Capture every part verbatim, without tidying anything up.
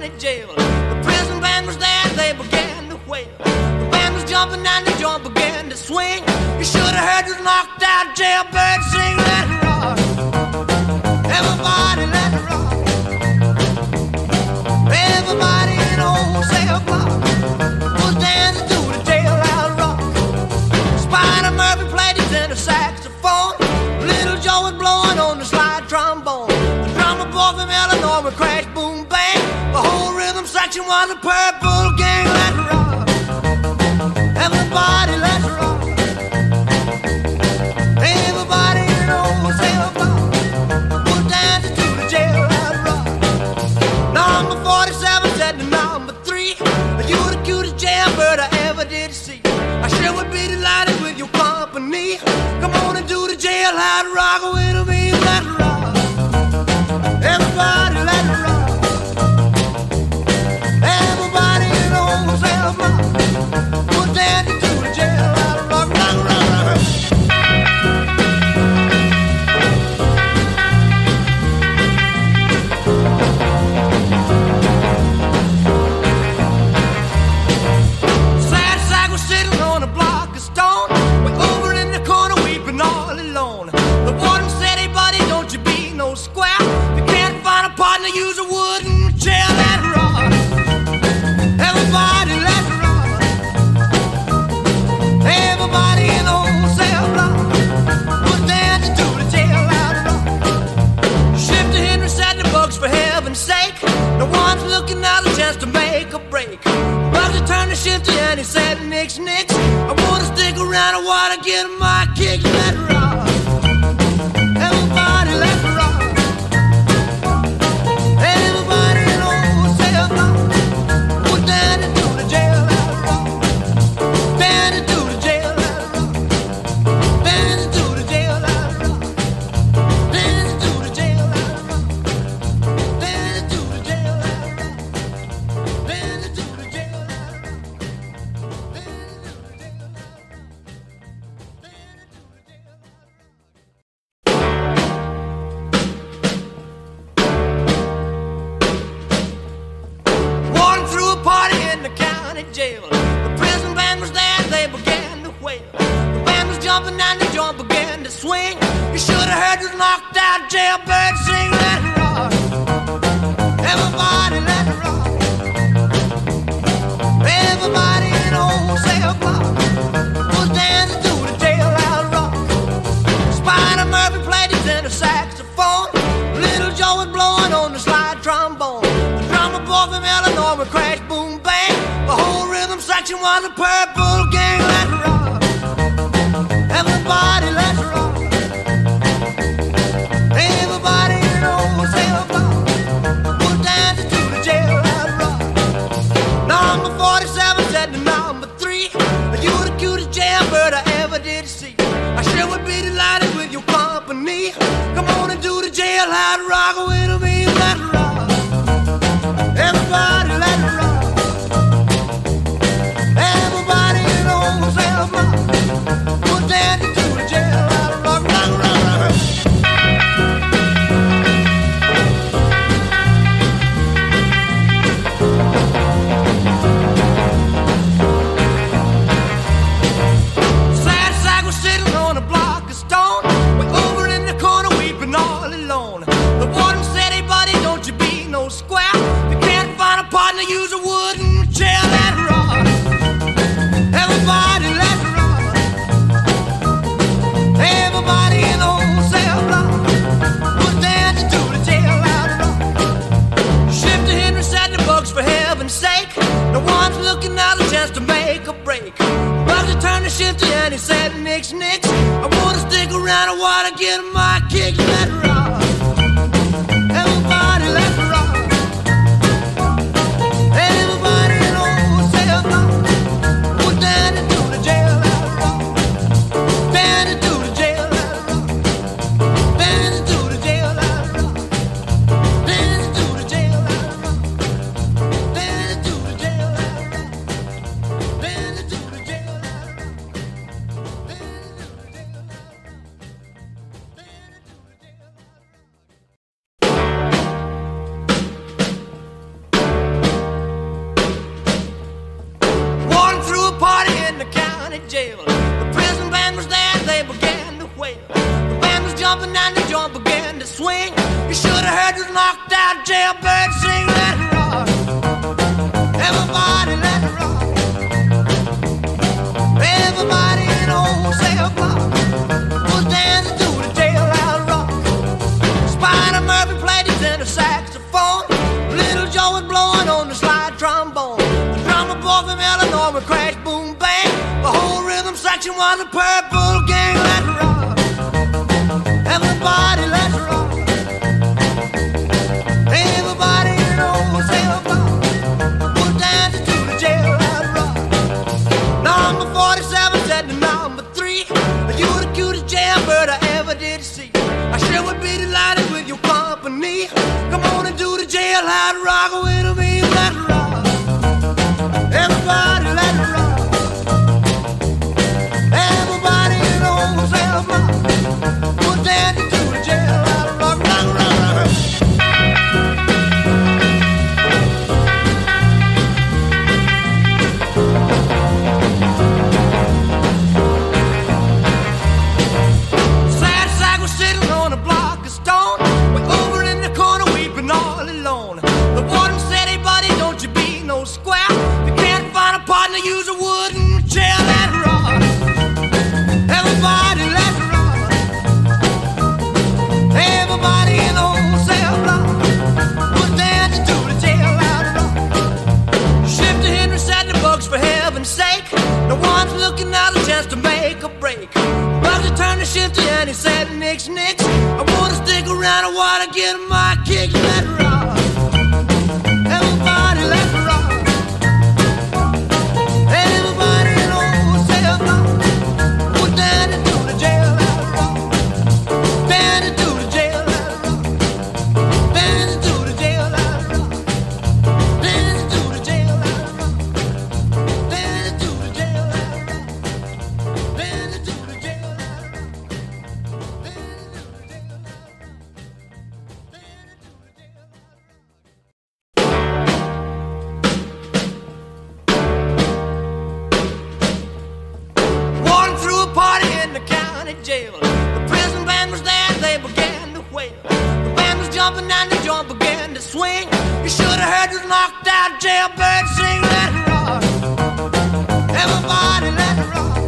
county jail. The prison band was there, they began to wail. The band was jumping and the joint began to swing. You should have heard this knocked out jailbird sing. Let it rock, everybody let it rock. Everybody in the whole cell block was dancing to the Jailhouse Rock. Spider Murphy played his tenor saxophone. Little Joe was blowing on the slide trombone. The drummer boy from Illinois would crash, boom, bang. The whole rhythm section was a purple gang. Let it rock, everybody let it rock. Everybody in the whole cell block was dancing to the Jailhouse Rock. Number forty-seven said to number three, you the cutest jailbird I ever did see. I sure would be delighted with your company. Come on and do the Jailhouse Rock with me. Let it rock, everybody let it rock. Everybody in the whole cell block was dancing to the Jailhouse Rock. Rock, rock, rock, rock. Sad sack was sitting on a block of stone, way over in the corner weeping all alone. The warden said, hey buddy, don't you be no square. If you can't find a partner, use a wooden chair. Let it rock, everybody let it rock. Everybody in the whole cell block was dancing to the Jailhouse Rock. Shifter Henry said the bugs, for heaven's sake, the one's looking out a chance to make a break. Bugsy turned to Shifter and he said, nix, nix, I wanna stick around, I wanna get my kicks. Let it rock, everybody let it rock. Everybody in the whole cell block was dancing to the Jailhouse Rock. Dancing to the Jailhouse Rock. Dancing to the Jailhouse Rock. Dancing to the Jailhouse Rock. Dancing to the Jailhouse Rock. Dancing to the Jailhouse Rock. Warden threw a party in the county jail. The prison band was there, they began to wail. The band was jumping and the joint began to swing. You should have heard this knocked out jailbird sing. Let it rock, everybody let it rock. Everybody in the whole cell block was dancing to the Jailhouse Rock. Spider Murphy played his tenor saxophone. Little Joe was blowing on the slide trombone. The drummer boy from Illinois would crash, boom, bang. The whole rhythm section was a purple gang. Let it rock, everybody let it rock. Everybody in the whole cell block was dancing to the Jailhouse Rock. Number forty-seven said to number three, you the cutest jailbird I ever did see. I sure would be delighted with your company. Come on and do the Jailhouse Rock with me. Let it rock, everybody let it rock. Everybody in the whole cell block was dancing to the Jailhouse Rock. Rock, rock, rock, rock. Sad sack was sitting on a block of stone, way over in the corner weeping all alone. The warden said, hey buddy, don't you be no square. If you can't find a partner, use a wooden chair. Let it rock, everybody let it rock. Everybody in the whole cell block was dancing to the Jailhouse Rock. Shifter Henry said the bugs, for heaven's sake, the one's looking out a chance to make a break. Bugsy turned to Shifter and he said, nix, nix, I wanna stick around, I wanna get my kicks. Let it rock, everybody let it rock. Everybody in the whole cell block was dancing to the Jailhouse Rock. Dancing to the Jailhouse Rock. Dancing to the Jailhouse Rock. Dancing to the Jailhouse Rock. Dancing to the Jailhouse Rock. Dancing to the Jailhouse Rock. Dancing to the Jailhouse Rock. county jail. The prison band was there, they began to wail. The band was jumping and the joint began to swing. You should have heard this knocked out jailbird sing. Let it rock, everybody let it rock. Everybody in old cell block was dancing to the Jailhouse Rock. Spider Murphy played his tenor saxophone. Little Joe was blowing on the slide trombone. The drummer boy from Illinois would crash, boom, bang. The whole rhythm section was a purple gang. Let it rock, everybody let it rock. Everybody in old cell block was dancing to the Jailhouse Rock. Number forty-seven said to number three, you the cutest jailbird I ever did see. I sure would be delighted with your company. Come on and do the Jailhouse Rock with me. Let it rock, everybody let it rock. Everybody in old cell block was dancing to the Jailhouse Rock. Rock, rock, rock. Sad sack was sitting on a block of stone, way over in the corner weeping all alone. The warden said, hey buddy, don't you be no square. If you can't find a partner, use a wooden chair. Let it rock, everybody let it rock. Everybody in the old cell block was dancing to the Jailhouse Rock. Shifter Henry said the bugs for heaven's sake. No one's looking out a chance to make a break. Bugsy turned to Shifter and he said, nix, nix, I wanna stick around, I wanna get my kicks. Let it rock, everybody let it rock. Everybody in old cell block was dancing to the Jailhouse Rock. Dancing to the Jailhouse Rock. Dancing to the Jailhouse Rock. Dancing to the Jailhouse Rock. Dancing to the Jailhouse Rock. Dancing to the Jailhouse Rock. Warden threw a party in the county jail. The prison band was there, they began to wail. The band was jumping and the joint began to swing. You should have heard this knocked out jailbird sing. Let it rock, everybody let it rock.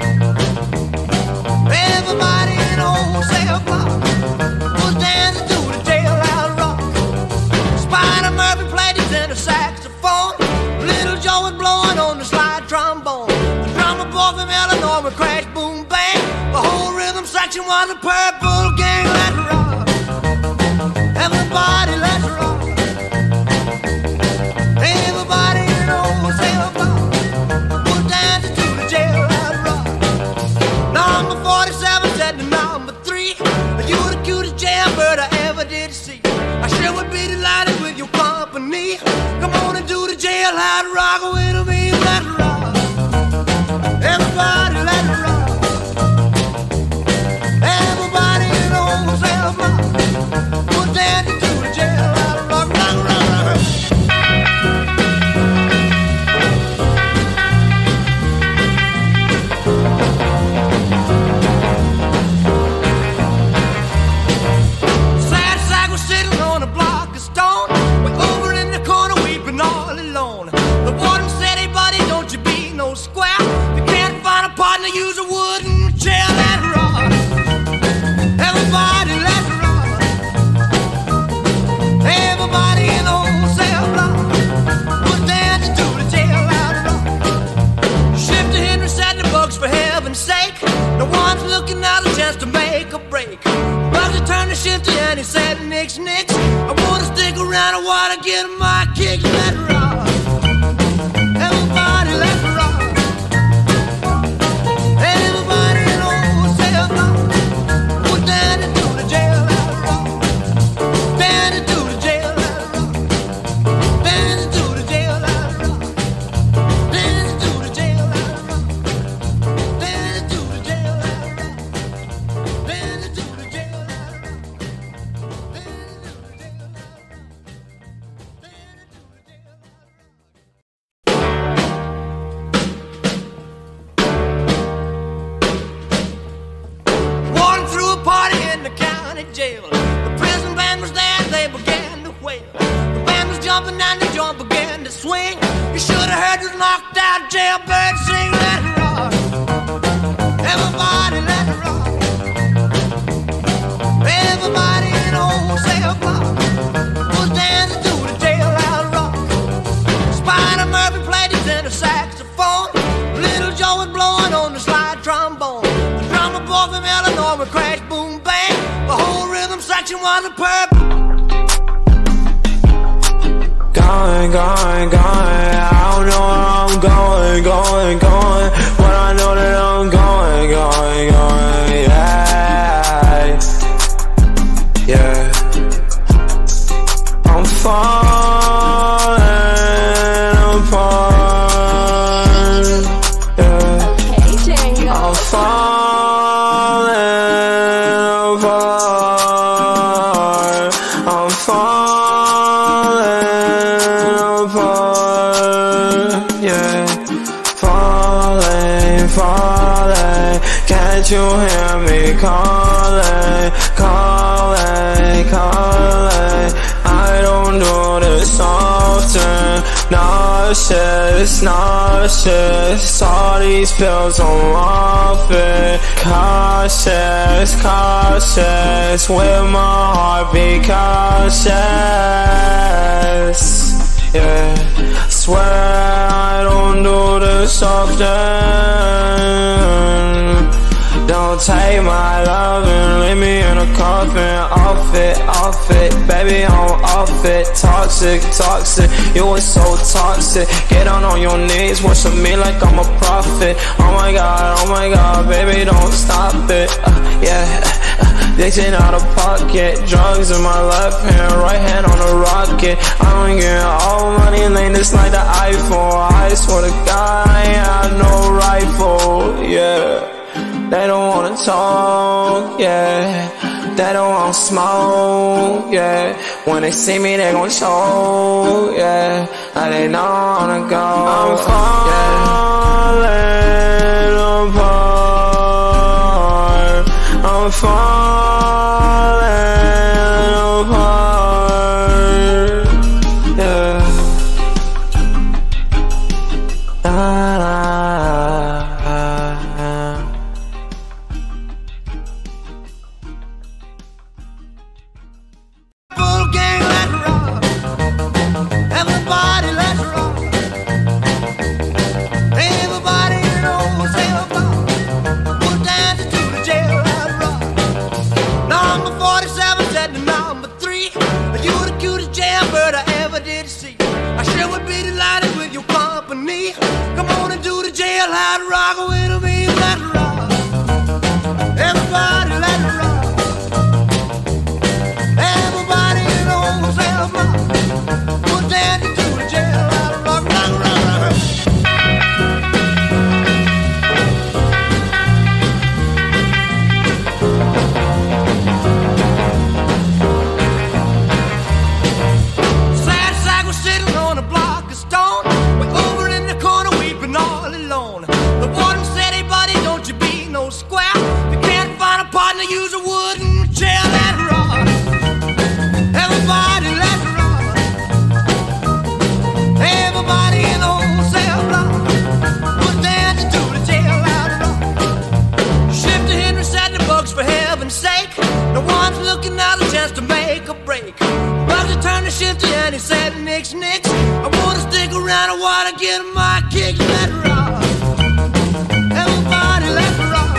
Everybody in old cell block was dancing to the Jailhouse Rock. Spider Murphy played his tenor saxophone. Little Joe was blowing on the slide trombone. The drummer boy from Illinois would crash, boom, bang. The whole rhythm section was a purple gang. Let it rock, everybody let it rock. Everybody in old cell block was dancing to the Jailhouse Rock. Number forty-seven said to number three, you the cutest jailbird I ever did see. I sure would be delighted with your company. Come on and do the Jailhouse Rock with me. Let it rock, everybody let it rock. Everybody in old cell block was dancing to the Jailhouse Rock. Rock, rock, rock. Sad sack was sitting on a block of stone, way over in the corner weeping all alone. The warden said, hey buddy, don't you be no square. If you can't find a partner, use a wooden chair. Let it rock, everybody let it rock. Everybody in the old cell block was dancing to the Jailhouse Rock. Shifter Henry said the bugs for heaven's sake. No one's looking out a chance to make a break. Bugsy turned to Shifter and he said, nix, nix, I wanna stick around, I wanna get my kicks. Let it rock, everybody let it rock. Everybody in old cell block was dancing to the Jailhouse Rock. Dancing to the Jailhouse Rock. Dancing to the Jailhouse Rock. Dancing to the Jailhouse Rock. Dancing to the Jailhouse Rock. Dancing to the Jailhouse Rock. Dancing to the county jail. The prison band was there, they began to wail. The band was jumping and the joint began to swing. You should have heard this knocked out jailbird sing. Let it rock, everybody let it rock. Everybody in old cell block was dancing to the Jailhouse Rock. Spider Murphy played his tenor saxophone. Little Joe was blowing on the slide trombone. The drummer boy from Illinois would crash, boom, bang. The whole rhythm section was a purple. Going, going, going, I don't know where I'm going, going, going, but I know that I'm going, going, going, yeah, yeah. I'm falling apart, yeah. I'm falling apart, I'm falling apart, yeah. Falling, falling, can't you hear me calling, calling, calling? I don't do this often. Nauseous, nauseous, all these pills I'm off it. Cautious, cautious, with my heart be cautious, yeah. Swear I don't do this often. Don't take my love and leave me in a coffin. Off it, off it, baby, I'm off it. Toxic, toxic, you were so toxic. Get down on your knees, worship me like I'm a prophet. Oh my god, oh my god, baby, don't stop it, uh, yeah. Dixon out of pocket, drugs in my left hand, right hand on a rocket. I'm getting all money lane, just like the iPhone. I swear to God, I ain't have no rifle, yeah. They don't wanna talk, yeah. They don't wanna smoke, yeah. When they see me, they gon' choke, yeah. And they know I wanna go. I'm falling apart. I'm falling apart, yeah. Da, da. Jailbird I ever did see. I sure would be delighted with your company. Come on and do the Jailhouse Rock with me. Let it rock, everybody let it rock. Everybody in the whole cell block was dancing to the Jailhouse Rock. Rock, rock, rock, rock. Sitting on a block of stone, way over in the corner weeping all alone. The warden said, hey buddy, don't you be no square. If you can't find a partner, use a wooden chair. Let it rock, everybody let it rock. Everybody in the whole cell block was dancing to the Jailhouse Rock. Shifter Henry said the bugs for heaven's sake. No one's looking out a chance to make a break. Bugsy turned to Shifter and he said, nix, nix, I wanna stick around, I wanna get my kicks. Let it rock, everybody let it rock.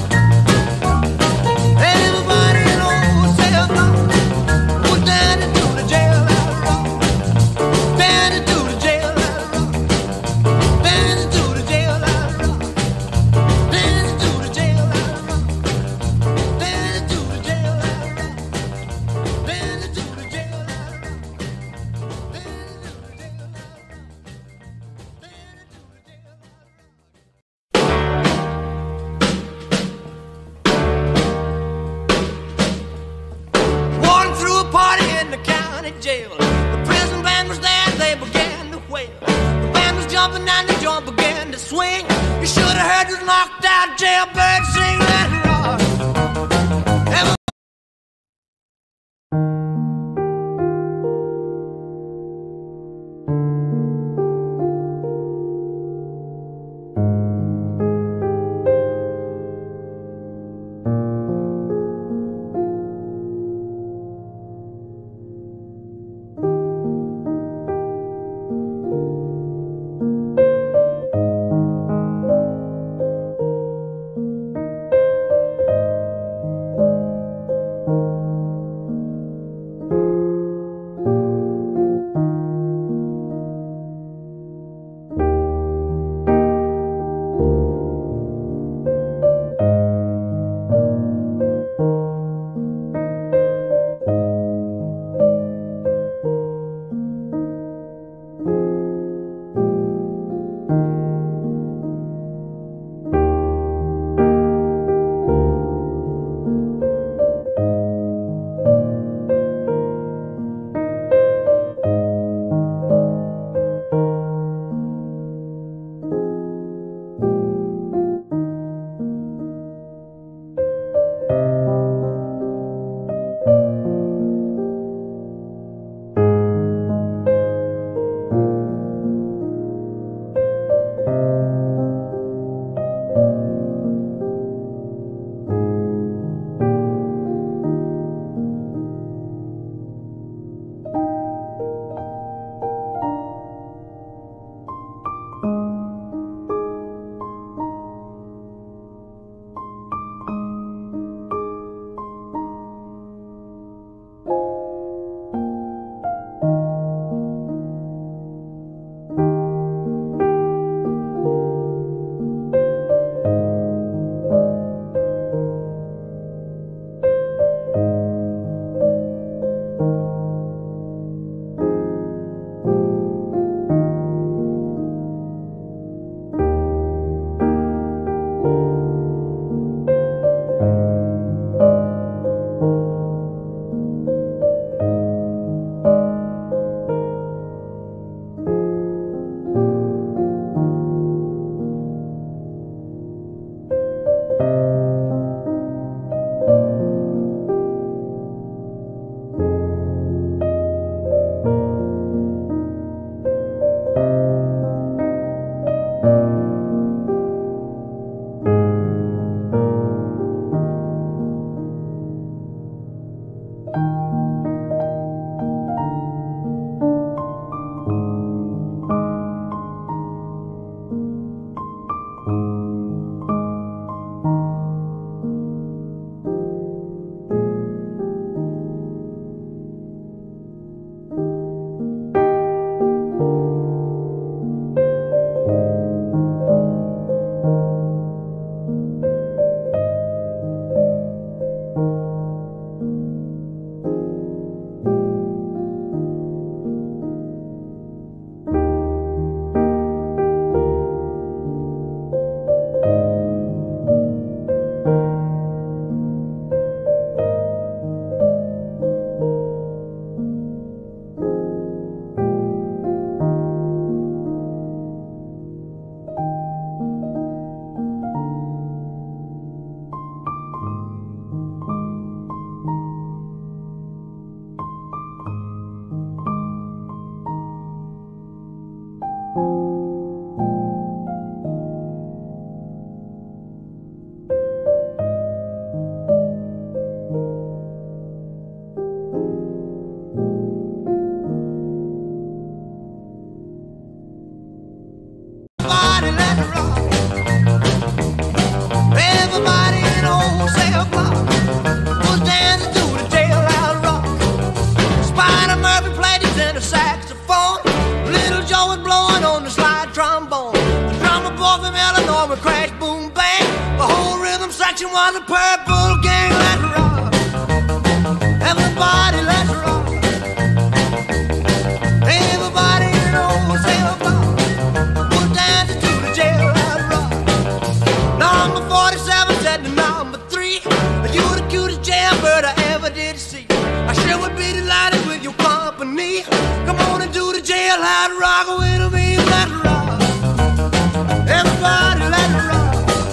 Everybody in the whole cell block was dancing to the Jailhouse Rock. Dancing to the Jailhouse Rock. Dancing to the Jailhouse Rock. Dancing to the Jailhouse Rock. Dancing to the Jailhouse Rock. Dancing to the Jailhouse Rock. Jail. The prison band was there, they began to wail. The band was jumping and the joint began to swing. You should have heard this knocked out jailbird sing. Let it rock. purple gang, let's rock. Everybody, let's rock. Everybody in old cell block was dancing to the Jailhouse Rock. Number forty-seven said to number three, you're the cutest jailbird I ever did see. I sure would be delighted with your company. Come on and do the Jailhouse Rock with me, let's rock. Everybody, let's rock.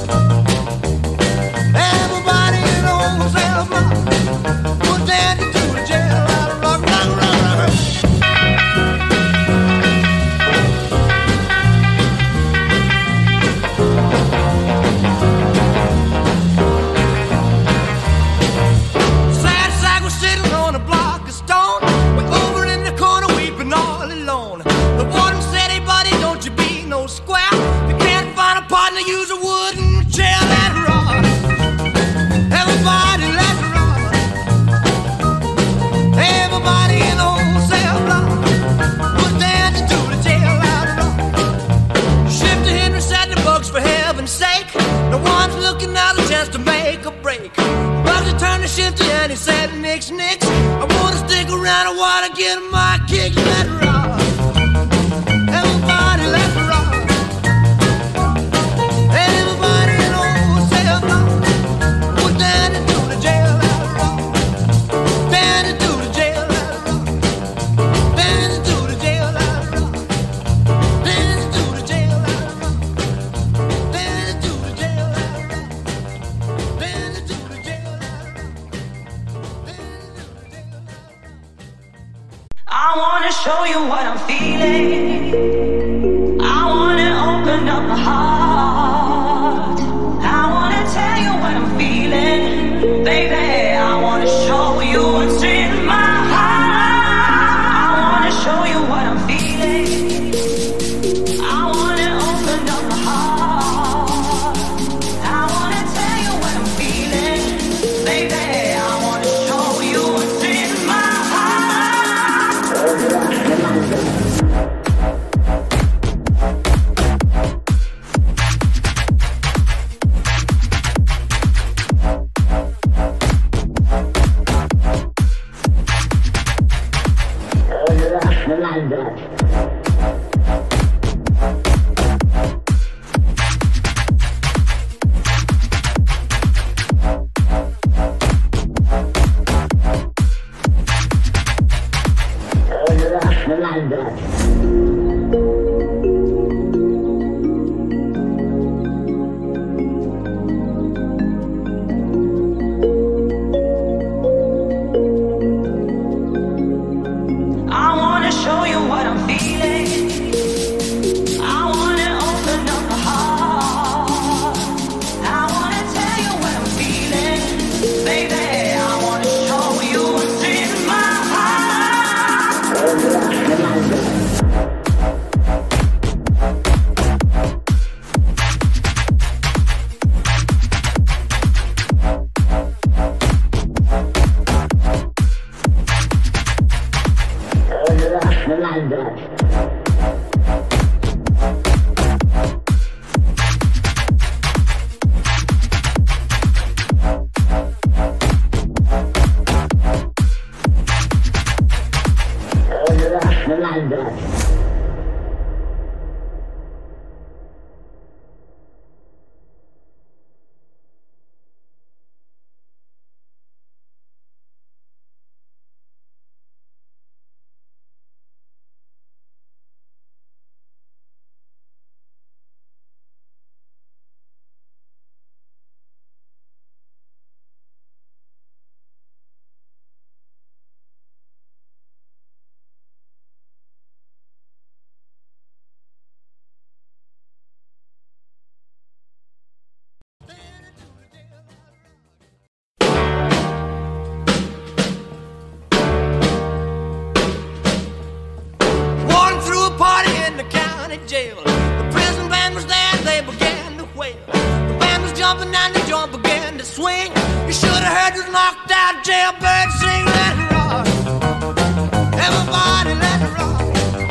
Everybody in old cell block was dancing to the Jailhouse Rock, rock, rock, rock, rock. Sad sack was sitting on a block of stone, way over in the corner weeping all alone. The warden said, hey buddy, don't you be no square. You can't find a partner, use a wooden chair. Let's rock. Everybody, let's rock. Everybody in the old cell block was dancing to the Jailhouse Rock. Shifter Henry said the bugs, for heaven's sake, no one's looking out a chance to make a break. Bugsy turned to Shifter and he said, nix, nix, I wanna stick around, I wanna get my kicks. Let's rock. Everybody, let's rock. Everybody in the old cell block was dancing to the Jailhouse Rock. Dancing to the Jailhouse Rock. Dancing to the Jailhouse Rock. Dancing to the Jailhouse Rock. Dancing to the Jailhouse Rock. Dancing to the Jailhouse Rock. I wanna show you what I'm feeling. I wanna open up my heart. I wanna tell you what I'm feeling, baby. I wanna show you what's in my heart. I wanna show you what I'm feeling. I wanna open up my heart. I wanna tell you what I'm feeling, baby. I wanna show you what's in my jail. The prison band was there, they began to wail. The band was jumping and the joint began to swing. You should have heard those knocked out jailbird sing. Let it rock, everybody let it rock.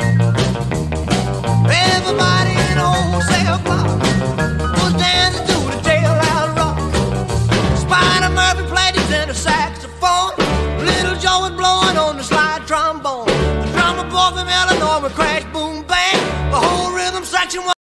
Everybody in old cell block was dancing to the Jailhouse Rock. what you want.